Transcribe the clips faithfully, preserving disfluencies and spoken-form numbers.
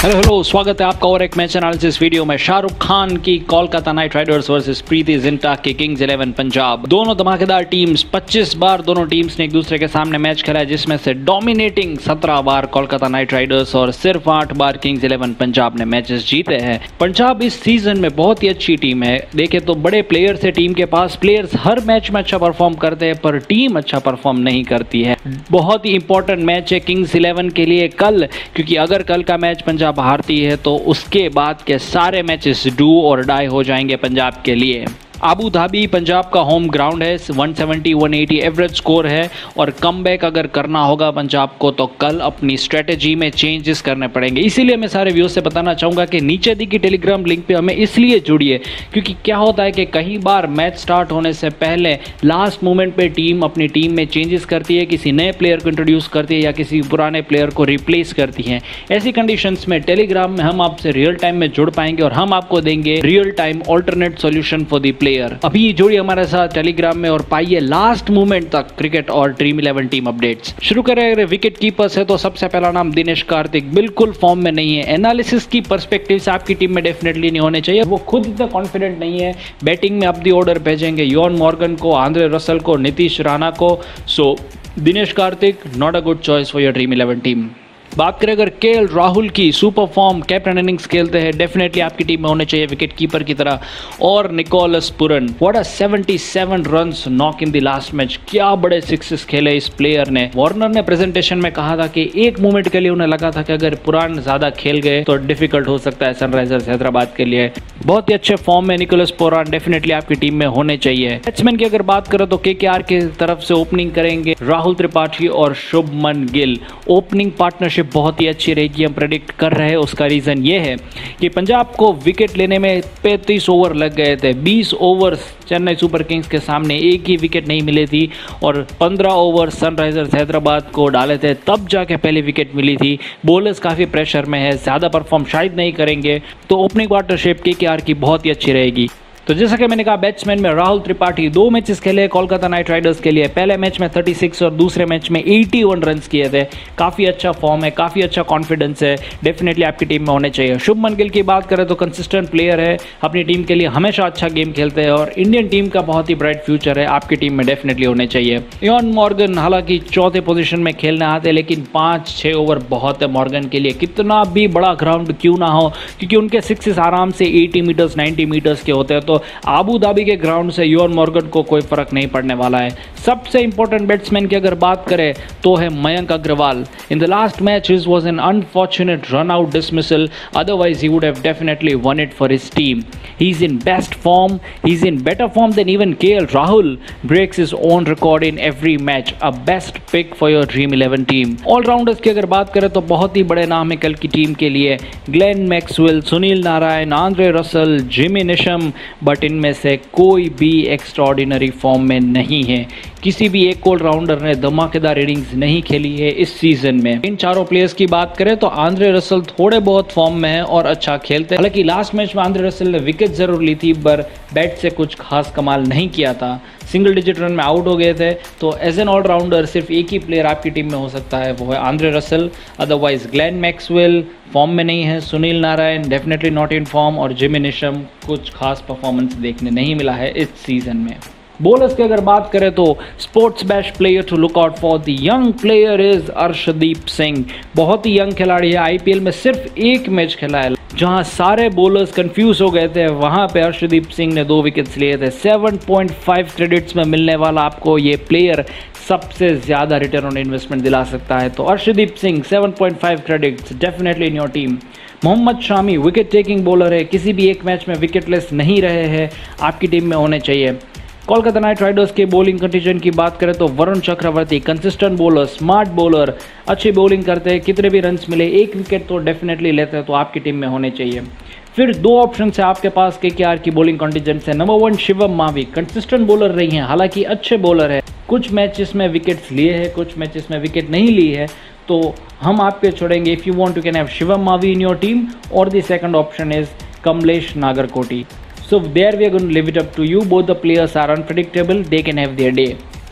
Hello hello स्वागत है आपका और एक मैच एनालिसिस वीडियो में। शाहरुख खान की Kolkata Knight Riders versus Preity Zinta की किंग्स इलेवन पंजाब, दोनों धमाकेदार टीम्स। पच्चीस बार दोनों टीम्स ने एक दूसरे के सामने मैच खेला है, जिसमें से डोमिनेटिंग सत्रह बार कोलकाता नाइट राइडर्स और सिर्फ आठ बार किंग्स इलेवन पंजाब ने मैचेस जीते हैं। पंजाब इस सीजन में बहुत ही अच्छी टीम है। देखे तो बड़े प्लेयर्स है टीम के पास, प्लेयर्स हर मैच में अच्छा परफॉर्म करते हैं, पर टीम अच्छा परफॉर्म नहीं करती है। बहुत ही इंपॉर्टेंट मैच है किंग्स इलेवन के लिए कल, क्योंकि अगर कल का मैच पंजाब हारती है तो उसके बाद के सारे मैचेस डू और डाई हो जाएंगे पंजाब के लिए। आबू धाबी पंजाब का होम ग्राउंड है, एक सौ सत्तर एक सौ अस्सी एवरेज स्कोर है और कमबैक अगर करना होगा पंजाब को तो कल अपनी स्ट्रेटेजी में चेंजेस करने पड़ेंगे। इसीलिए मैं सारे व्यूअर्स से बताना चाहूँगा कि नीचे दी की टेलीग्राम लिंक पे हमें इसलिए जुड़िए, क्योंकि क्या होता है कि कई बार मैच स्टार्ट होने से पहले लास्ट मोमेंट पे टीम अपनी टीम में चेंजेस करती है, किसी नए प्लेयर को इंट्रोड्यूस करती है या किसी पुराने प्लेयर को रिप्लेस करती है। ऐसी कंडीशंस में टेलीग्राम में हम आपसे रियल टाइम में जुड़ पाएंगे और हम आपको देंगे real time alternate solution for the player. अभी जुड़िए हमारे साथ टेलीग्राम में और पाइए लास्ट मोमेंट तक क्रिकेट और ड्रीम इलेवन टीम अपडेट्स। शुरू करें अगर विकेट कीपर्स है तो सबसे पहला नाम दिनेश कार्तिक, बिल्कुल फॉर्म में नहीं है। एनालिसिस की पर्सपेक्टिव से आपकी टीम में डेफिनेटली नहीं होने चाहिए, वो खुद इतना कॉन्फिडेंट नहीं है। बैटिंग में अब दी ऑर्डर भेजेंगे योन मॉर्गन को, आंद्रे रसल को, नीतीश राणा को। So Dinesh Karthik not a good choice for your Dream Eleven team. बात करें अगर केएल राहुल की, सुपर फॉर्म कैप्टन इनिंग्स खेलते हैं, डेफिनेटली आपकी टीम में होने चाहिए विकेट कीपर की तरह। और निकोलस पुरन, व्हाट अ सतहत्तर runs knock in the last match, क्या बड़े सिक्सेस खेले इस प्लेयर ने। वार्नर ने प्रेजेंटेशन में कहा था कि एक मोमेंट के लिए उन्हें लगा था कि अगर पुरान ज्यादा खेल गए तो डिफिकल्ट हो सकता है सनराइजर्स हैदराबाद के लिए। बहुत ही अच्छे फॉर्म में निकोलस पुरान डेफिनेटली आपकी टीम में होने चाहिए। बैट्समैन की अगर बात करें तो केकेआर की तरफ से ओपनिंग करेंगे राहुल त्रिपाठी और शुभमन गिल। ओपनिंग पार्टनरशिप बहुत ही अच्छी रहेगी, हम प्रेडिक्ट कर रहे हैं। उसका रीजन ये है कि पंजाब को विकेट लेने में पैंतीस ओवर लग गए थे। बीस ओवर चेन्नई सुपर किंग्स के सामने एक ही विकेट नहीं मिली थी और पंद्रह ओवर सनराइजर्स हैदराबाद को डाले थे, तब जाके पहली विकेट मिली थी। बॉलर्स काफ़ी प्रेशर में है, ज़्यादा परफॉर्म शायद नहीं करेंगे, तो ओपनिंग पार्टनरशिप केकेआर की बहुत ही अच्छी रहेगी। तो जैसा कि मैंने कहा, बैट्समैन में राहुल त्रिपाठी दो मैचेस खेले कोलकाता नाइट राइडर्स के लिए। पहले मैच में छत्तीस और दूसरे मैच में इक्यासी रन्स किए थे। काफ़ी अच्छा फॉर्म है, काफ़ी अच्छा कॉन्फिडेंस है, डेफिनेटली आपकी टीम में होने चाहिए। शुभमन गिल की बात करें तो कंसिस्टेंट प्लेयर है, अपनी टीम के लिए हमेशा अच्छा गेम खेलते हैं और इंडियन टीम का बहुत ही ब्राइट फ्यूचर है, आपकी टीम में डेफिनेटली होने चाहिए। योन मॉर्गन हालांकि चौथे पोजीशन में खेलने आते हैं, लेकिन पाँच छः ओवर बहुत है मॉर्गन के लिए, कितना भी बड़ा ग्राउंड क्यों ना हो, क्योंकि उनके सिक्सेस आराम से अस्सी मीटर्स नब्बे मीटर्स के होते हैं। तो आबू धाबी के ग्राउंड से योन मॉर्गन को कोई फर्क नहीं पड़ने वाला है। सबसे इंपॉर्टेंट बैट्समैन की अगर बात करें तो है Mayank Agarwal. In the last match his was an unfortunate run out dismissal, otherwise he would have definitely won it for his team. He is in best form, he is in better form than even KL Rahul, breaks his own record in every match. A best pick for your Dream Eleven team. Allrounders की अगर बात करें तो बहुत ही बड़े नाम है कल की टीम के लिए, Glenn Maxwell, Sunil Narine, Andre Russell, Jimmy Neesham, but इनमें से कोई भी एक्स्ट्राऑर्डिनरी फॉर्म में नहीं है। किसी भी एक ऑलराउंडर ने धमाकेदार इनिंग्स नहीं खेली है इस सीजन में। इन चारों प्लेयर्स की बात करें तो आंद्रे रसल थोड़े बहुत फॉर्म में है और अच्छा खेलते हैं। हालांकि लास्ट मैच में आंद्रे रसल ने विकेट जरूर ली थी, पर बैट से कुछ खास कमाल नहीं किया था, सिंगल डिजिट रन में आउट हो गए थे। तो एज एन ऑलराउंडर सिर्फ एक ही प्लेयर आपकी टीम में हो सकता है, वो है Andre Russell. Otherwise Glenn Maxwell form में नहीं है, Sunil Narine definitely not in form और जिमी निशम कुछ खास परफॉर्मेंस देखने नहीं मिला है इस सीजन में। बॉलर्स की अगर बात करें तो sports best player to look out for the young player is Arshdeep Singh. बहुत ही यंग खिलाड़ी है, आईपीएल में सिर्फ एक मैच खेला है, जहां सारे बॉलर्स कंफ्यूज हो गए थे, वहां पे अर्शदीप सिंह ने दो विकेट्स लिए थे। सात पॉइंट पाँच क्रेडिट्स में मिलने वाला आपको ये प्लेयर सबसे ज्यादा रिटर्न ऑन इन्वेस्टमेंट दिला सकता है। तो अर्शदीप सिंह सात पॉइंट पाँच credits definitely in your team. Mohammed Shami wicket taking bowler है, किसी भी एक मैच में विकेटलेस नहीं रहे हैं, आपकी टीम में होने चाहिए। कोलकाता नाइट राइडर्स के बॉलिंग कंटीजन की बात करें तो Varun Chakravarthy consistent bowler, smart bowler, अच्छी बॉलिंग करते हैं, कितने भी रन्स मिले एक विकेट तो डेफिनेटली लेते हैं, तो आपकी टीम में होने चाहिए। फिर दो ऑप्शन है आपके पास केकेआर की बॉलिंग कंटीजन से। Number one Shivam Mavi, consistent bowler रही हैं, हालांकि अच्छे बॉलर है, कुछ मैचेस में विकेट्स लिए हैं, कुछ मैचेस में विकेट नहीं ली है, तो हम आपके छोड़ेंगे। If you want to can have Shivam Mavi in your team, और the second option is Kamlesh Nagarkoti. So there we are going to leave it up to you. Both the players are unpredictable, they can have their day.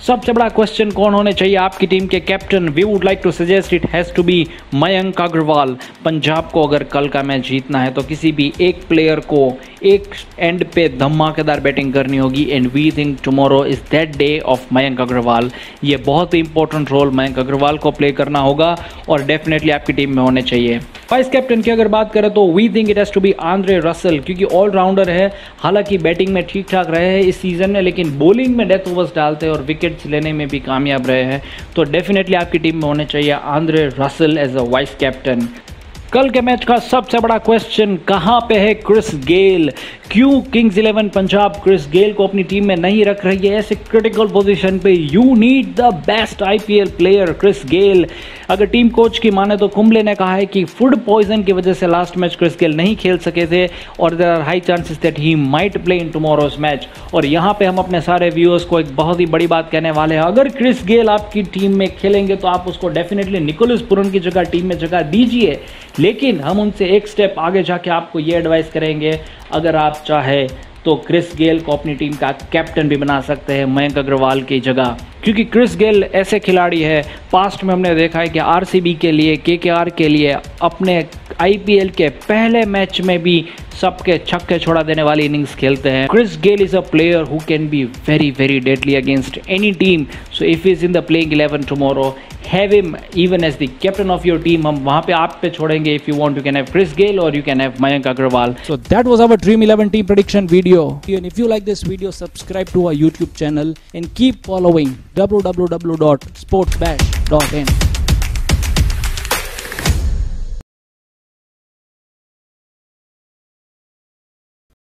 सबसे बड़ा question कौन होने चाहिए आपकी team के captain? We would like to suggest it has to be Mayank Agarwal. Punjab को अगर कल का मैच जीतना है तो किसी भी एक प्लेयर को एक एंड पे धमाकेदार बैटिंग करनी होगी and we think tomorrow is that day of Mayank Agarwal. ये बहुत ही इंपॉर्टेंट रोल मयंक अग्रवाल को प्ले करना होगा और डेफिनेटली आपकी टीम में होने चाहिए। वाइस कैप्टन की अगर बात करें तो we think it has to be Andre Russell, क्योंकि ऑलराउंडर है, हालांकि बैटिंग में ठीक ठाक रहे हैं इस सीजन में, लेकिन बॉलिंग में डेथ ओवर्स डालते हैं और विकेट्स लेने में भी कामयाब रहे हैं। तो डेफिनेटली आपकी टीम में होने चाहिए Andre Russell as a vice captain. कल के मैच का सबसे बड़ा क्वेश्चन कहां पे है क्रिस गेल? क्यों Kings Eleven Punjab Chris Gayle को अपनी टीम में नहीं रख रही है ऐसे क्रिटिकल पोजीशन पे? You need the best IPL player Chris Gayle. अगर टीम कोच की माने तो कुंबले ने कहा है कि फूड पॉइजन की वजह से लास्ट मैच क्रिस गेल नहीं खेल सके थे और there are high chances that he might play in tomorrow's match. और यहाँ पे हम अपने सारे व्यूअर्स को एक बहुत ही बड़ी बात कहने वाले हैं, अगर क्रिस गेल आपकी टीम में खेलेंगे तो आप उसको डेफिनेटली निकोलस पुरन की जगह टीम में जगह दीजिए, लेकिन हम उनसे एक स्टेप आगे जाके आपको ये एडवाइस करेंगे, अगर आप चाहे तो क्रिस गेल को अपनी टीम का कैप्टन भी बना सकते हैं मयंक अग्रवाल की जगह, क्योंकि क्रिस गेल ऐसे खिलाड़ी है, पास्ट में हमने देखा है कि आरसीबी के लिए, केकेआर के लिए अपने आईपीएल के पहले मैच में भी सबके छक्के छोड़ा देने वाली इनिंग्स खेलते हैं। Chris Gayle is a player who can be very very deadly against any team, so if is in the playing eleven tomorrow, have him even as the captain of your team. हम वहां पे आप पे छोड़ेंगे। If you want you can have Chris Gayle और you can have Mayank Agarwal. So that was our Dream eleven team prediction video. And if you like this video, subscribe to our YouTube channel and keep following w w w dot sportsbat dot in.